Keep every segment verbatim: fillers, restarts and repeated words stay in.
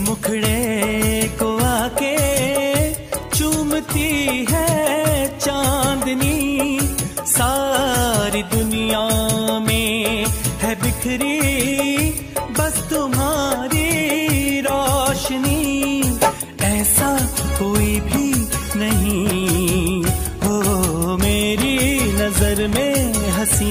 मुखड़े को आके चूमती है चांदनी, सारी दुनिया में है बिखरी बस तुम्हारी रोशनी। ऐसा कोई भी नहीं हो मेरी नजर में हंसी।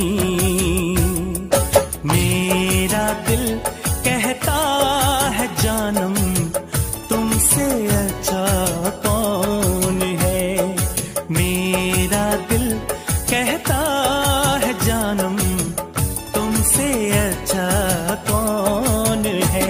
मेरा दिल कहता है जानम तुमसे अच्छा कौन है। मेरा दिल कहता है जानम तुमसे अच्छा कौन है।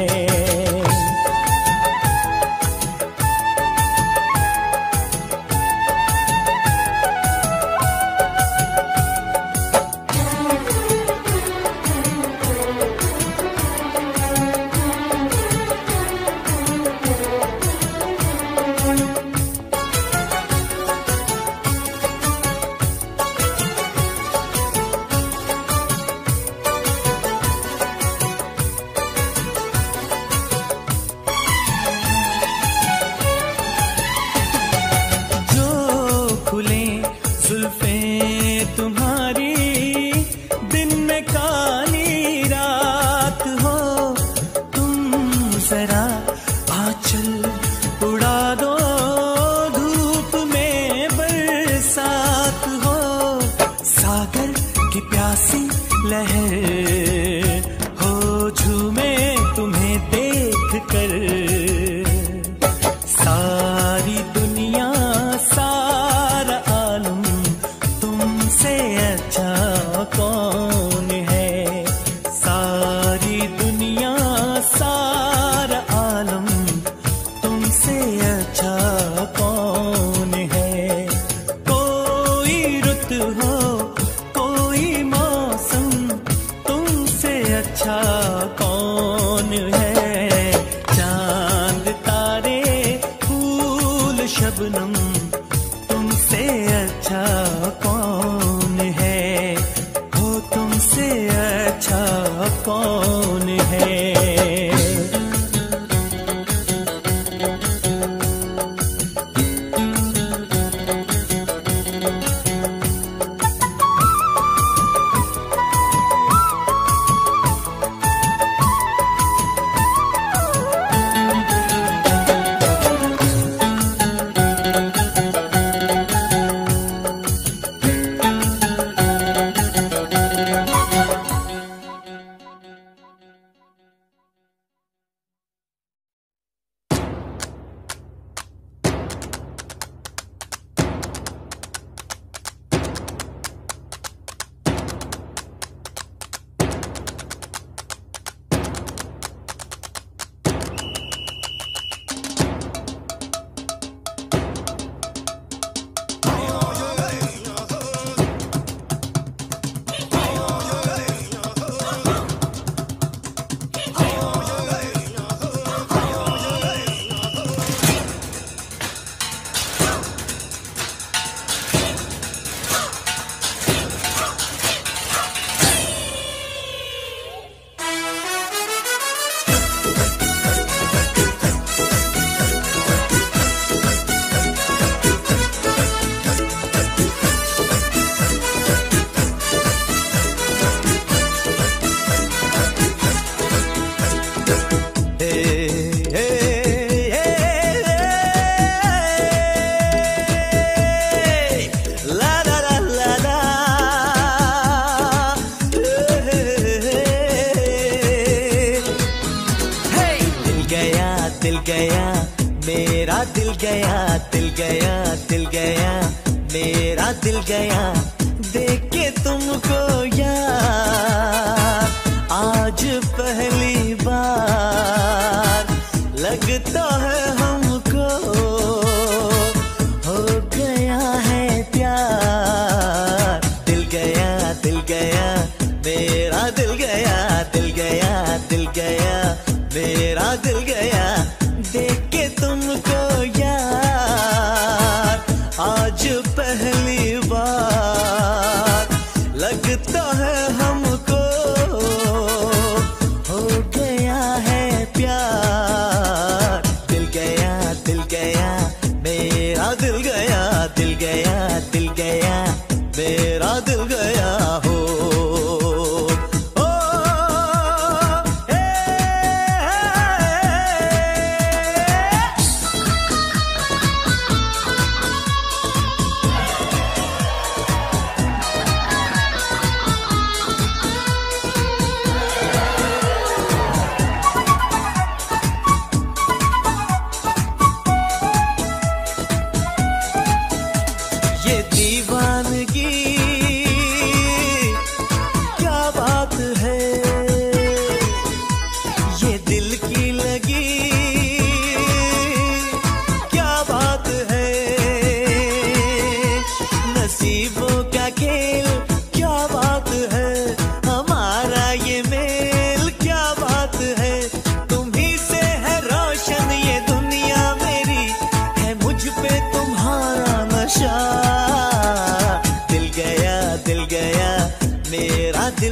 हो गया है प्यार।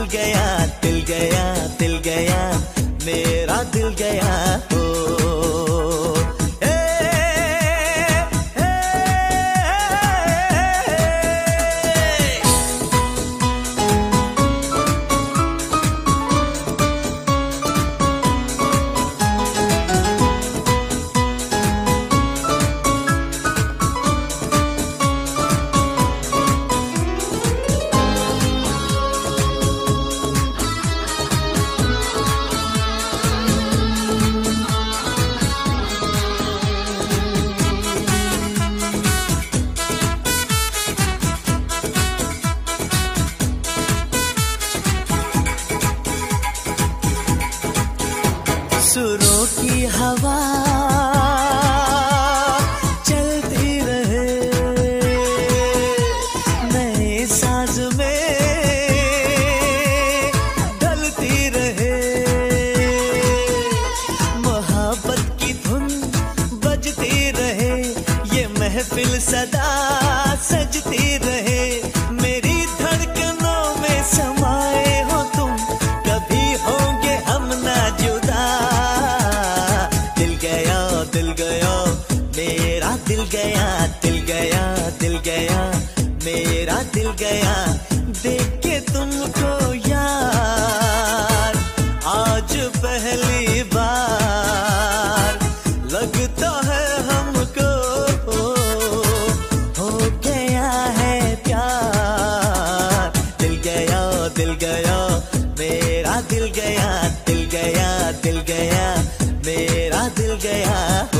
दिल गया, दिल गया, दिल गया, मेरा दिल गया हो। सुरों की हवा चलती रहे, नए साज में ढलती रहे, मोहब्बत की धुन बजती रहे, ये महफिल सदा सजती रहे, मेरी धड़कनों में समाए हो तुम, कभी होंगे हम ना जुदा। दिल गया, दिल गया, मेरा दिल गया, दिल गया, दिल गया, मेरा दिल गया, देख के तुमको यार आज पहली बार लगता है हमको हो गया है प्यार। दिल गया, दिल गया, मेरा दिल गया, दिल गया, दिल गया, मेरा दिल गया हो।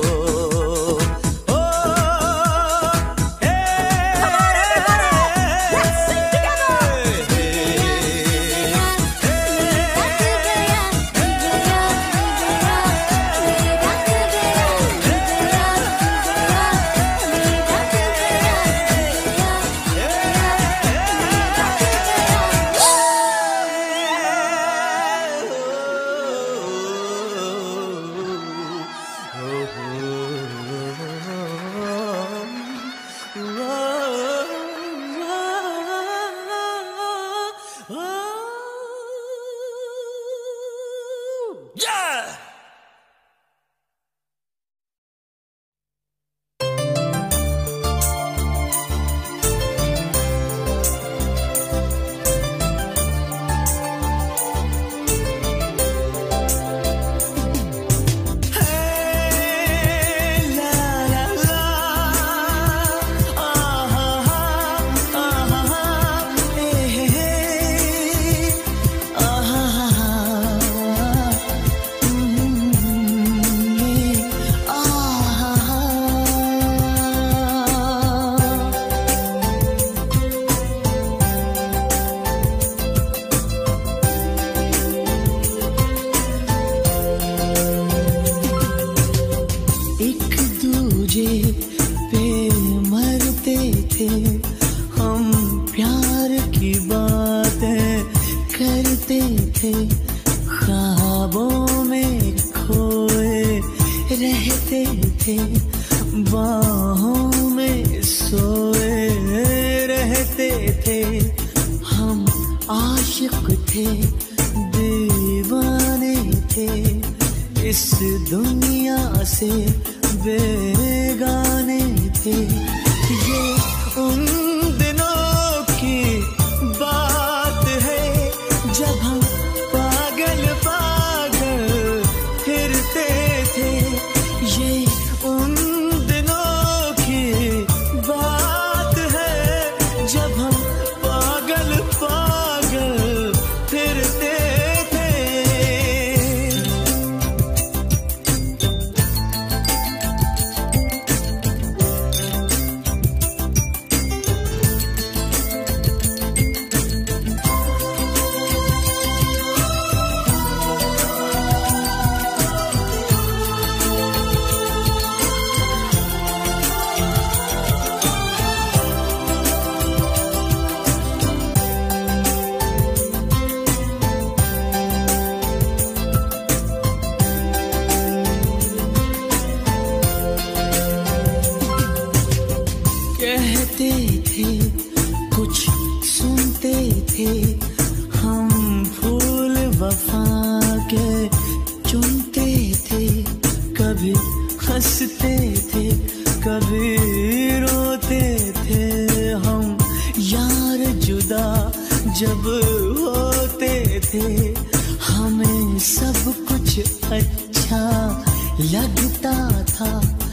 ख्वाबों में खोए रहते थे, बाहों में सोए रहते थे, हम आशिक थे, दीवाने थे, इस दुनिया से बेगाने थे। ये उन दिनों की बात है जब हम पागल पागल फिरते थे। ये उन दिनों की बात है जब हम पागल पागल फिरते थे। कहते थे कुछ सुनते थे हम, कभी हंसते थे कभी रोते थे हम यार जुदा जब होते थे हमें सब कुछ अच्छा लगता था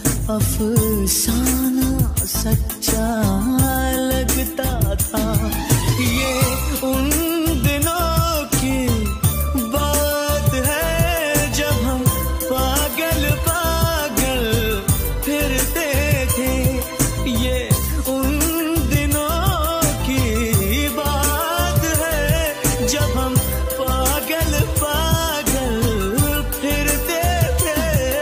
अफसाना सच्चा लगता था ये उन दिनों की बात है जब हम पागल पागल फिरते थे ये उन दिनों की बात है जब हम पागल पागल फिरते थे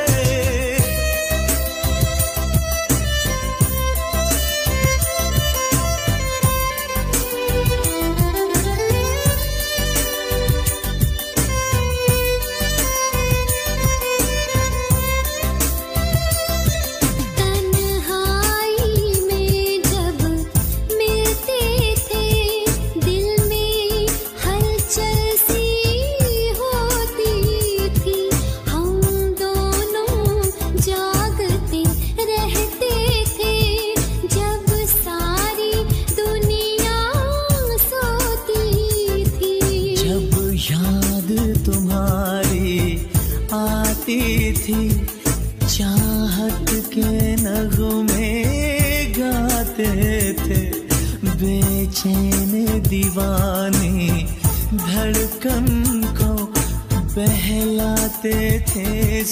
थी चाहत के नगमे गाते थे बेचैन दीवाने धड़कन को बहलाते थे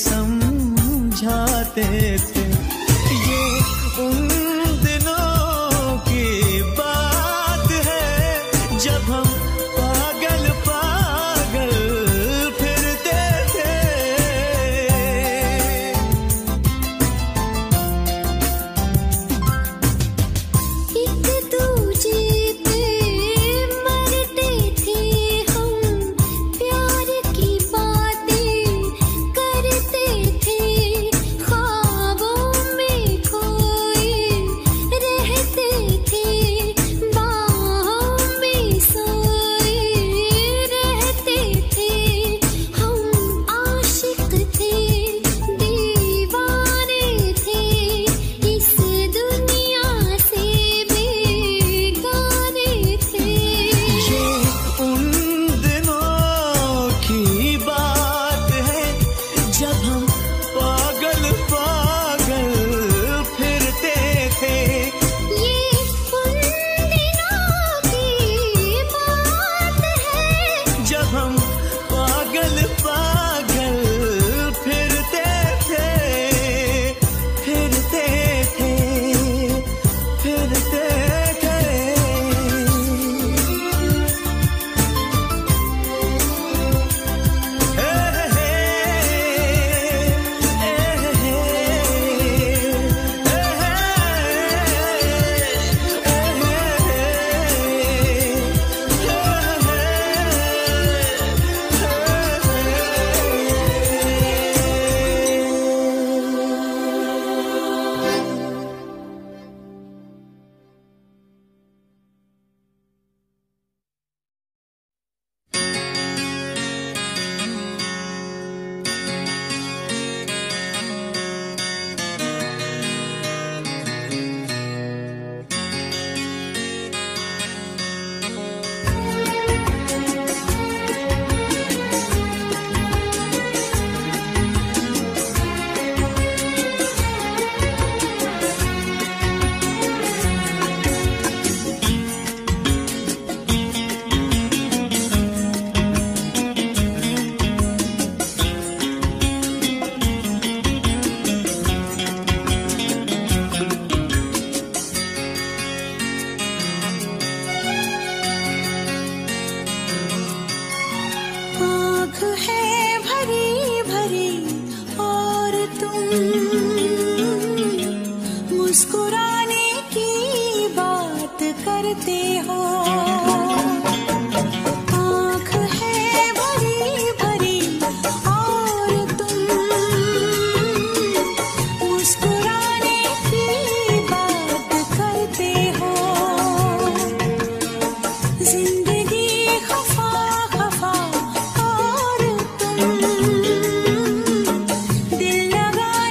समझाते थे ये उन दिनों की बात है जब हम पागल पागल फिरते थे एक दूजे पे मरते थे हम प्यार की बातें करते थे ख्वाबों में खोए रहते थे बाहों में सोए रहते थे हम आशिक थे दीवाने थे इस दुनिया से बेगाने थे ये उन दिनों की बात है जब हम पागल पागल फिरते थे ये उन दिनों की बात है जब हम पागल पागल फिरते थे फिरते थे फिरते थे आँख है भरी भरी और तुम मुस्कुराने की बात करते हो आँख है भरी भरी और तुम मुस्कुराने की बात करते हो जिंदगी खफा खफा और तुम दिल लगाने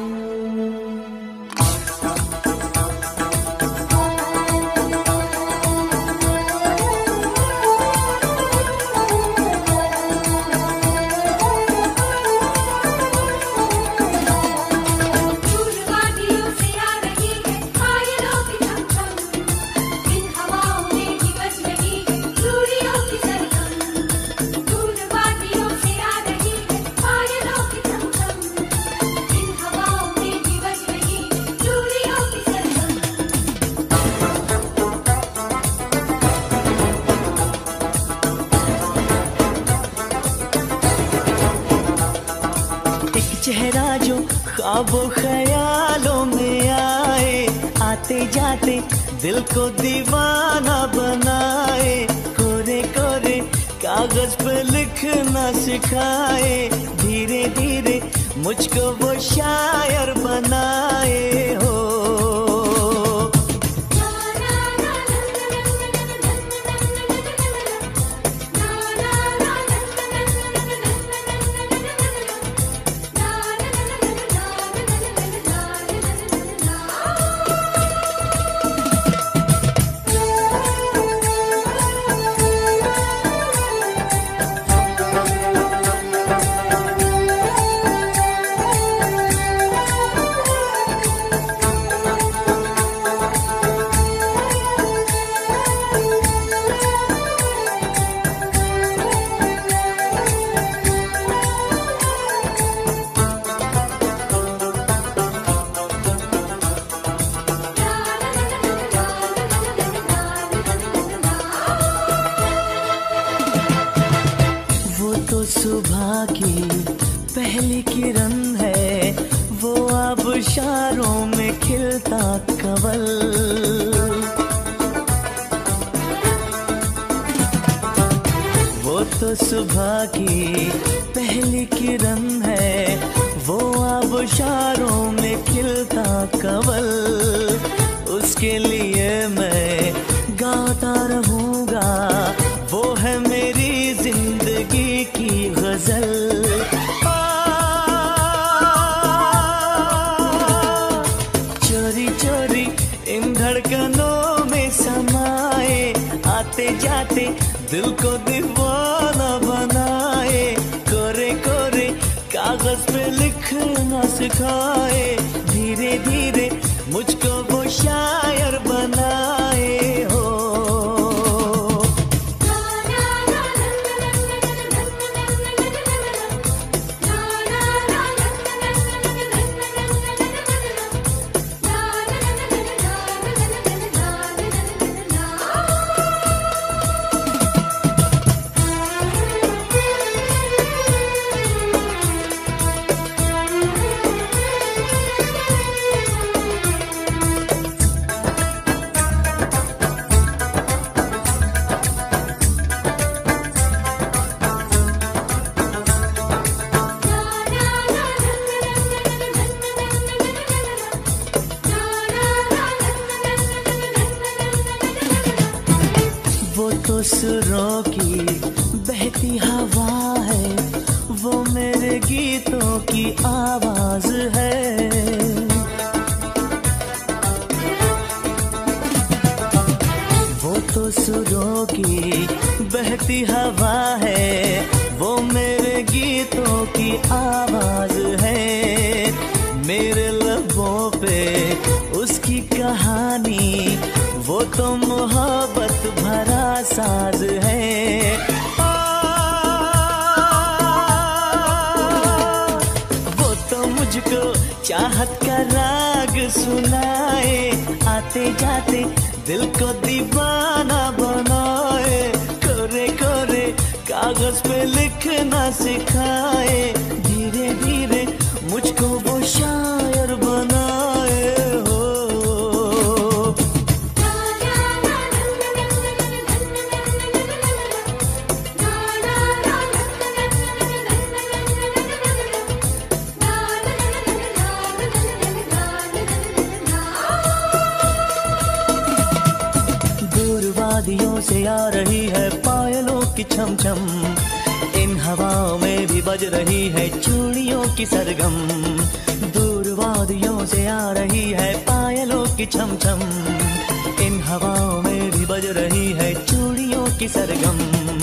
चेहरा जो ख्वाबों ख्यालों में आए, आते जाते दिल को दीवाना बनाए, कोरे कोरे कागज पे लिखना सिखाए, धीरे धीरे मुझको वो शायर बनाए हो। सुबह की पहली किरण है, वो आबशारों में खिलता कवल। वो तो सुबह की पहली किरण है, वो आबशारों में खिलता कवल। उसके लिए मैं गाता रहूंगा, वो है मेरी जिंदगी की गजल। चोरी चोरी इन धड़कनों में समाए, आते जाते दिल को दीवाना बनाए, कोरे कोरे कागज पे लिखना सिखाए, धीरे धीरे मुझको वो शायर बनाए हो। सुरों की बहती हवा है, वो मेरे गीतों की आवाज है। वो तो सुरों की बहती हवा है, वो मेरे गीतों की आवाज है। मेरे लबों पे उसकी कहानी, वो तो मोहब्बत भरा साज है। आ, वो तो मुझको चाहत का राग सुनाए, आते जाते दिल को दीवाना बनाए, कोरे कोरे कागज पे लिखना सिखाए, धीरे धीरे मुझको वो शायर बनाए हो। वादियों से आ रही है पायलों की छम छम, इन हवाओं में भी बज रही है चूड़ियों की सरगम। दूर दूर वादियों से आ रही है पायलों की छम छम, इन हवाओं में भी बज रही है चूड़ियों की सरगम।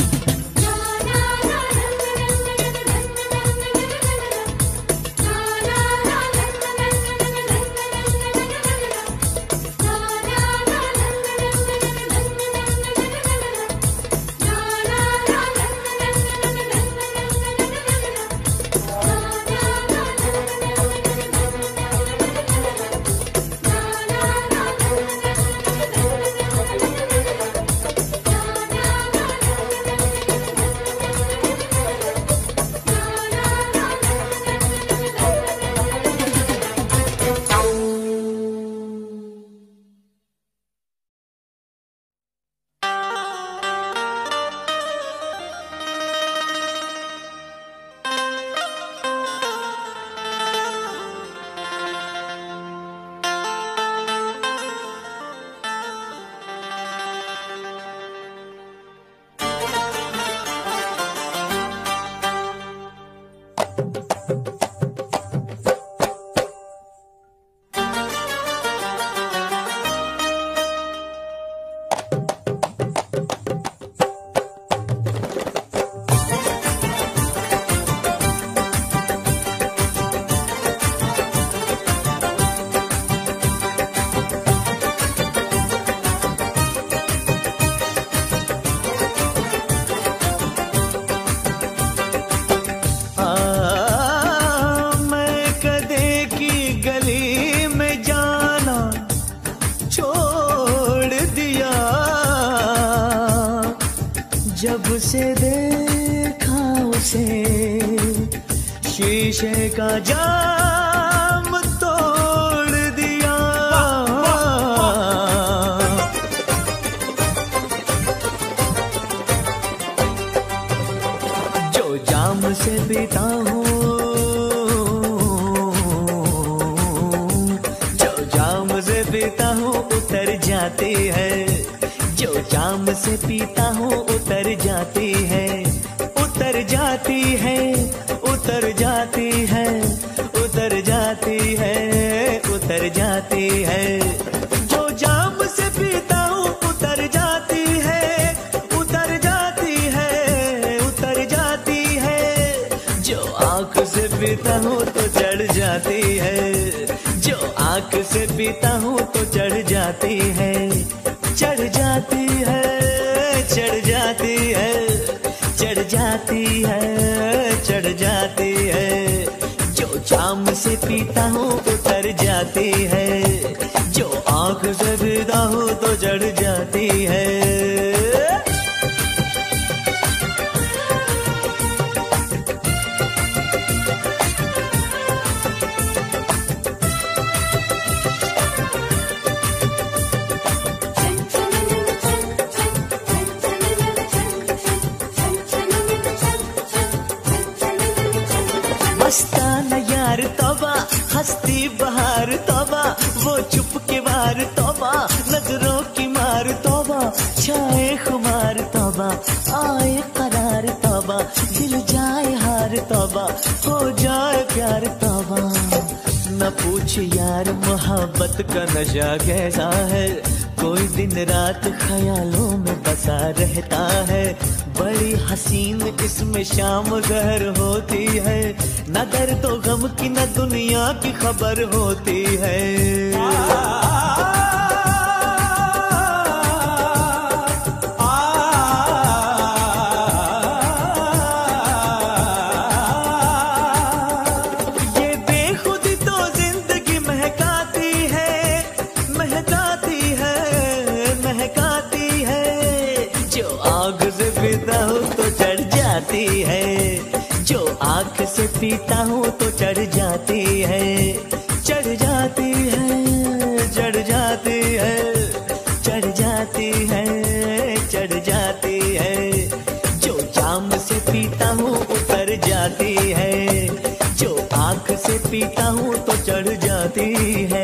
जब से देखा उसे शीशे का जाम तोड़ दिया। जो जाम से पीता हूँ, जो जाम से पीता हूँ उतर जाती है, जो जाम से पीता हूँ उतर जाती है, उतर जाती है, उतर जाती है, उतर जाती है, उतर जाती है। जो जाम से पीता हूँ उतर जाती है, उतर जाती है, उतर जाती है। जो आँख से पीता हूँ तो चढ़ जाती है, जो आँख से पीता हूँ तो चढ़ जाती है, चढ़ जाती है, चढ़ जाती है, चढ़ जाती है, चढ़ जाती है। जो जाम से पीता हूँ उतर जाती है, जो आँख से पीता हूँ तो चढ़ जाती है। मस्ताना यार तौबा, हस्ती बहार तौबा, वो चुप के वार तौबा, नजरों की मार तौबा, छाए खुमार तौबा, आए करार तौबा, दिल जाए हार तौबा, हो जाए प्यार तौबा। न पूछ यार मोहब्बत का नशा कैसा है, कोई दिन रात ख्यालों में बसा रहता है। बड़ी हसीन इसमें शाम जहर होती है, न दर्द तो गम की न दुनिया की खबर होती है। ये बेखुदी तो जिंदगी महकाती है, महकाती है, महकाती है। जो आग से पीता हूँ तो चढ़ जाती है, जो आँख से पीता हूँ तो चढ़ जाती है, चढ़ जाती है, चढ़ जाती है, चढ़ जाती है, चढ़ जाती है। जो जाम से पीता हूँ उतर जाती है, जो आँख से पीता हूँ तो चढ़ जाती है।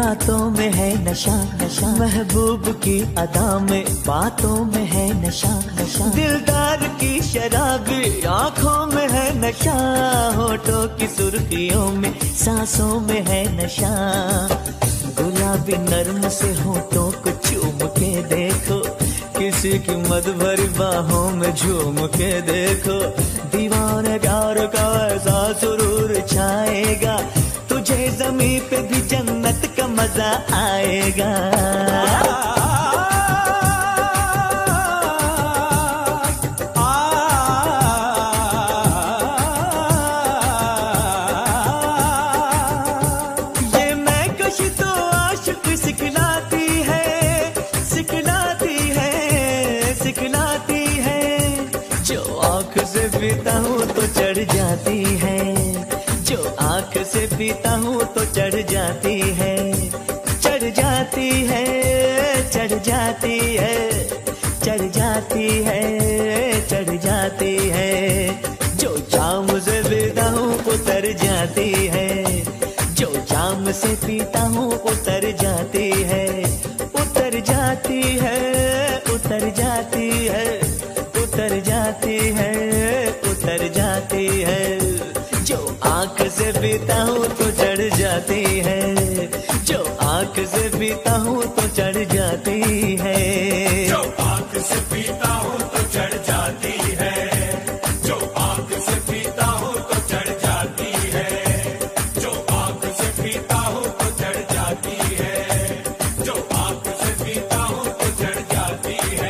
रातों में है नशा नशा, महबूब की अदा में बातों में है नशा नशा, दिलदार की शराबी आंखों में है नशा, होठों की सुर्खियों में सांसों में है नशा, गुलाबी नर्म से होठों को चूम के देखो, किसी की मद भरी बाहों में झूम के देखो, दीवाने प्यार का ऐसा सुरूर छाएगा, तुझे ज़मीं पे भी जन्नत का मजा आएगा। ये मैं कशी तो आशिक सिखलाती है, सिखलाती है, सिखलाती है, जो आँख से पीता हूँ तो चढ़ जाती है, जो आँख से पीता हूँ तो चढ़ जाती है, चढ़ जाती है, चढ़ जाती है, चढ़ जाती है, चढ़ जाती है, जो जाम से पीता हूँ उतर जाती है, जो जाम से पीता हूँ उतर जाती है, उतर जाती है, उतर जाती है, उतर जाती है, उतर जाती है, जो आँख से पीता हूँ तो चढ़ जाती है, जो आँख से पीता हूँ तो चढ़ जाती है, जो आँख से पीता हूँ तो चढ़ जाती है, जो आँख से पीता हूँ तो चढ़ जाती है, जो आँख से पीता हूँ तो चढ़ जाती है, जो आँख से पीता हूँ तो चढ़ जाती है।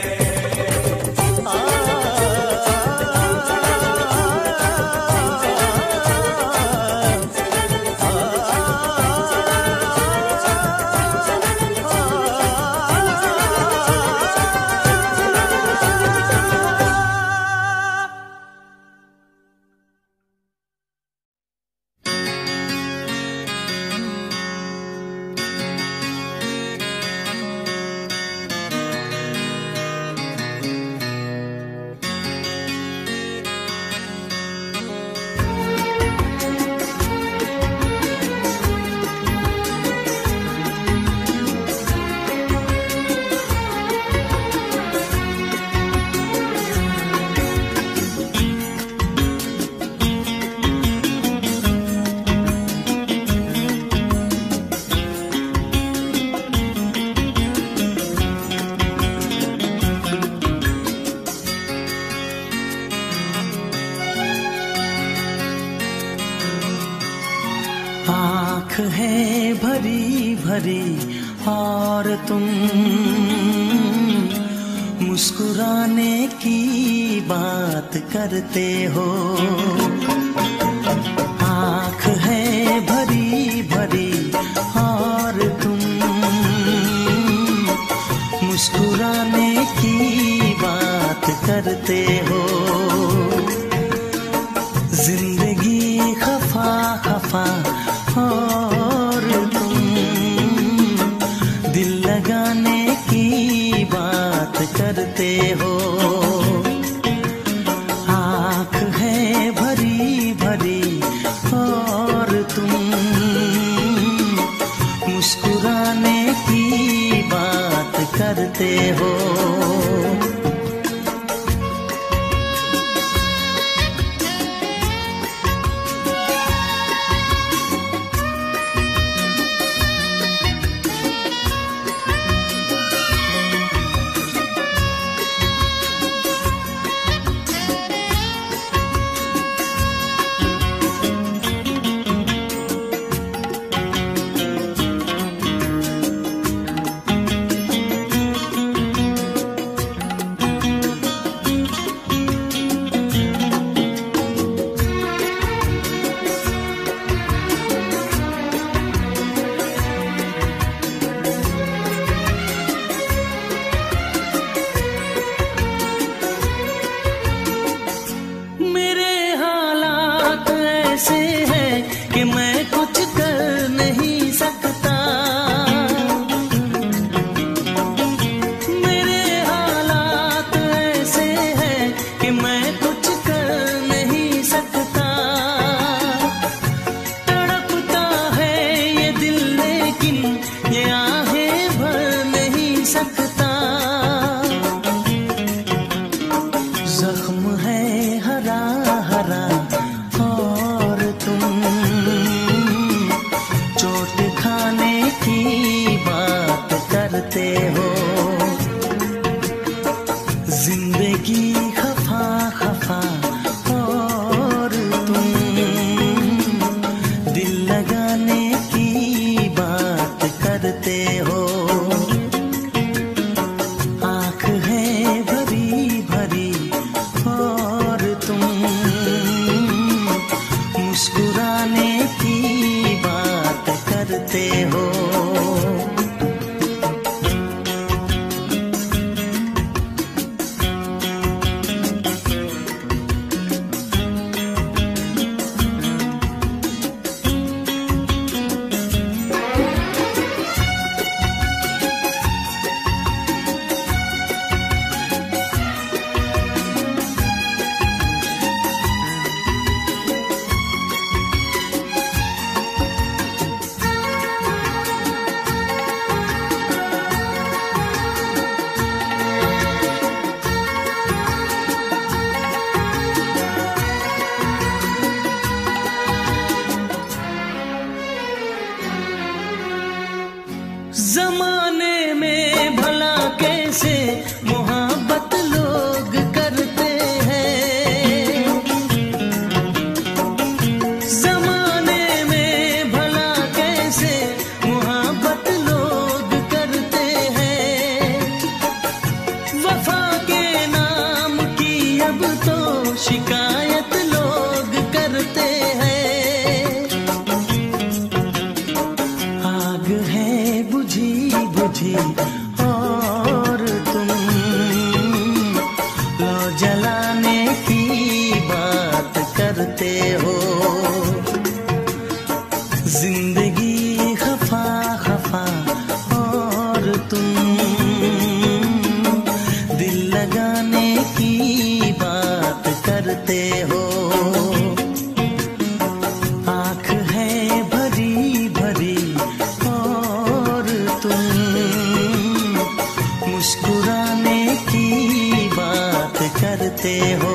आँख है भरी भरी और तुम मुस्कुराने की बात करते हो, आँख है भरी भरी और तुम मुस्कुराने की बात करते हो, जिंदगी खफा खफा और तुम दिल लगाने की बात करते हो, आँख है भरी भरी और तुम मुस्कुराने की बात करते हो। जिंदगी खफा खफा और तुम दिल लगाने की बात करते हो। आँख है भरी भरी और तुम मुस्कुराने की बात करते हो। जमाने में भला कैसे मोहब्बत लोग करते हैं। जमाने में भला कैसे मोहब्बत लोग करते हैं। वफा के नाम की अब तो शिकायत लोग करते हैं। आग है बुझी बुझी और तुम लो जलाने की बात करते हो। जिंदगी खफा खफा और तुम दिल लगाने की बात करते हो। आँख है भरी भरी और तुम मुस्कुराने की बात करते हो।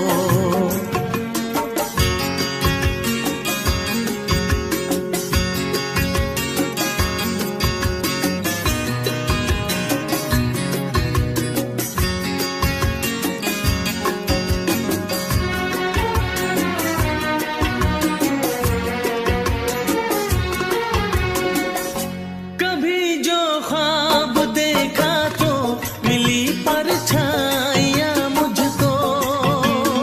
कभी जो ख्वाब देखा तो मिली परछाइयाँ मुझको।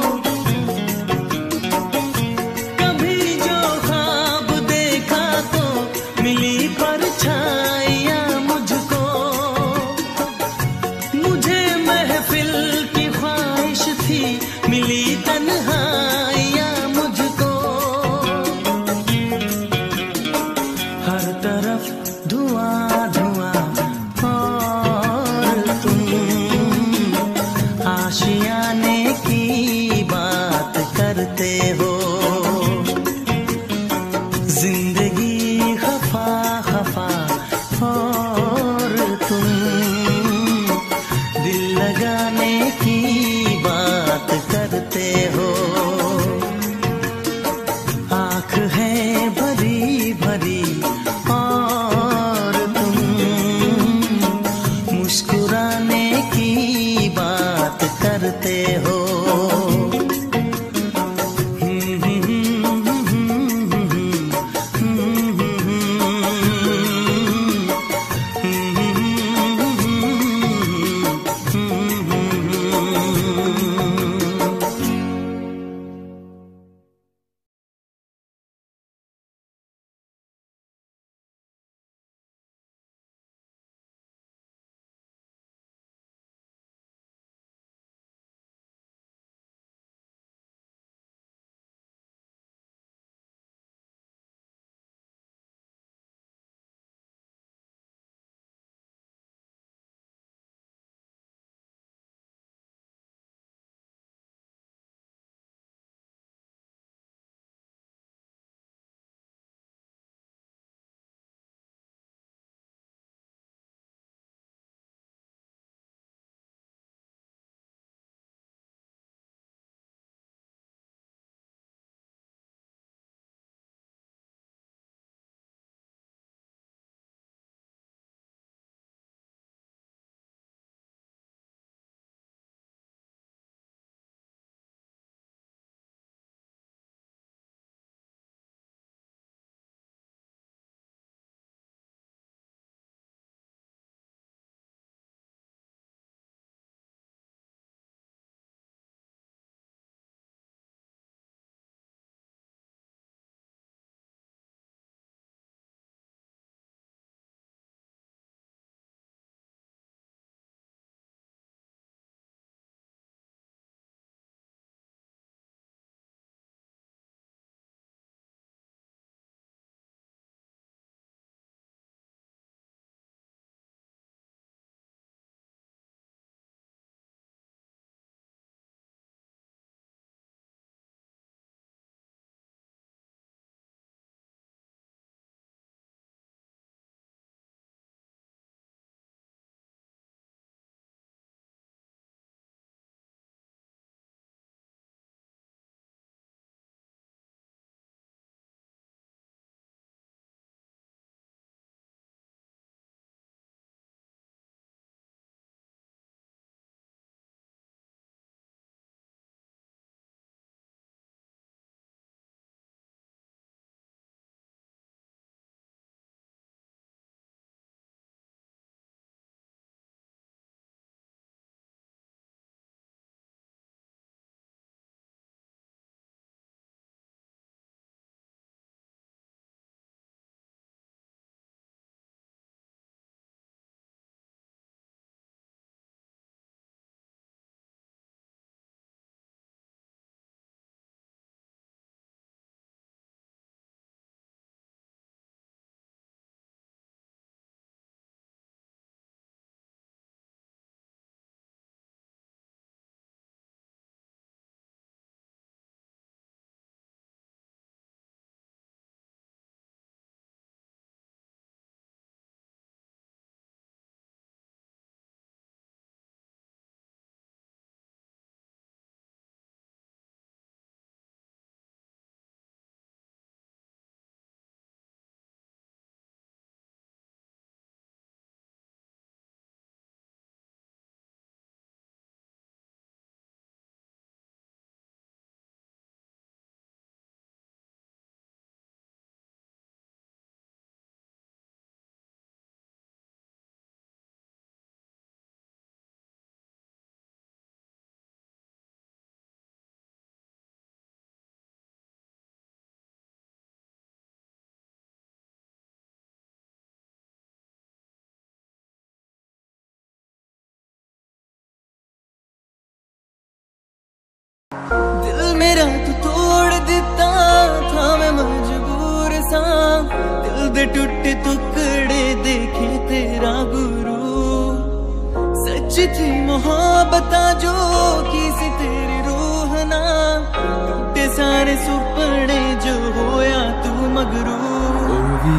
दे टूटे टुकड़े देखे तेरा गुरु। सच थी मोहब्बत जो की सी तेरी रूह ना, टूटे सारे सुपने जो होया तू मगरू। ओ भी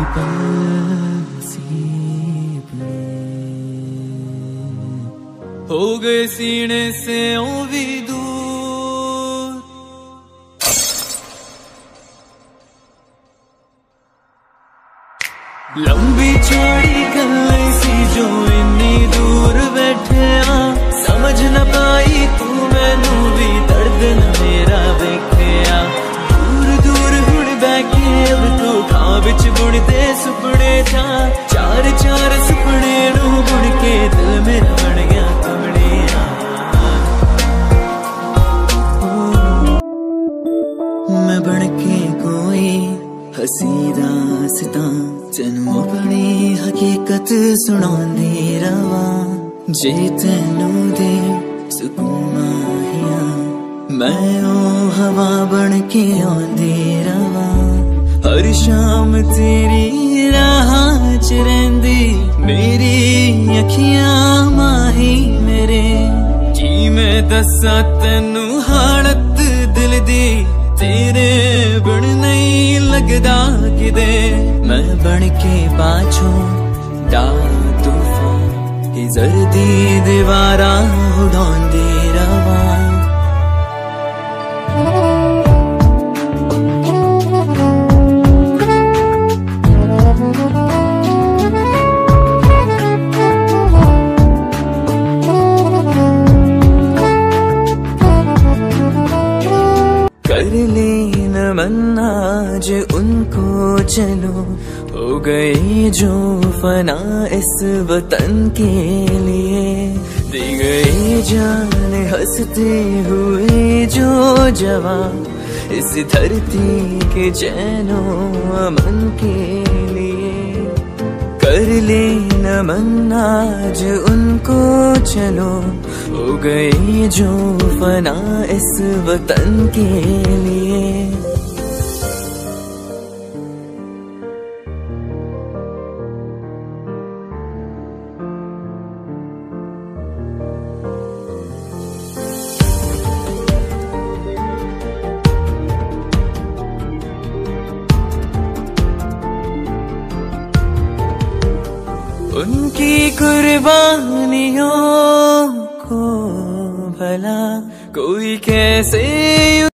हो गए सीने से ओ भी दूर। लंबी चौड़ी गल्ले सी जो इन्नी दूर बैठे आ, समझ न पाई तू मैनू भी दर्द न मेरा वेखिया। दूर दूर हुण बैठे अब तू खां विच बुणदे सुपने था, चार चार सुपने नू बुण के दिल मेरा बन गया कमड़िया। मैं बन के कोई हसी दास्तां तेनू अपनी हकीकत सुणांदी रवा। जे तेनू दे सुकून माहिया मैं ओ हवा बन के आंदी रवा। हर शाम तेरी राह च रहिंदी मेरी अखियां माही मेरे। की मैं दसा तेनू हालत दिल दी, तेरे बिन नहीं लगदा किदे। मैं बन के पाछों डा तूफान ही जर्दी दीवारा उड़ांदी रवा। कर लेन मन्ना जो उनको चलो, हो गए जो फना इस वतन के लिए। दे गए जान हंसते हुए जो जवां इस धरती के चैनो अमन के लिए। कर लेना मन्ना जो उनको चलो, हो गए जो फना इस वतन के लिए। उनकी कुर्बानियों को भला कोई कैसे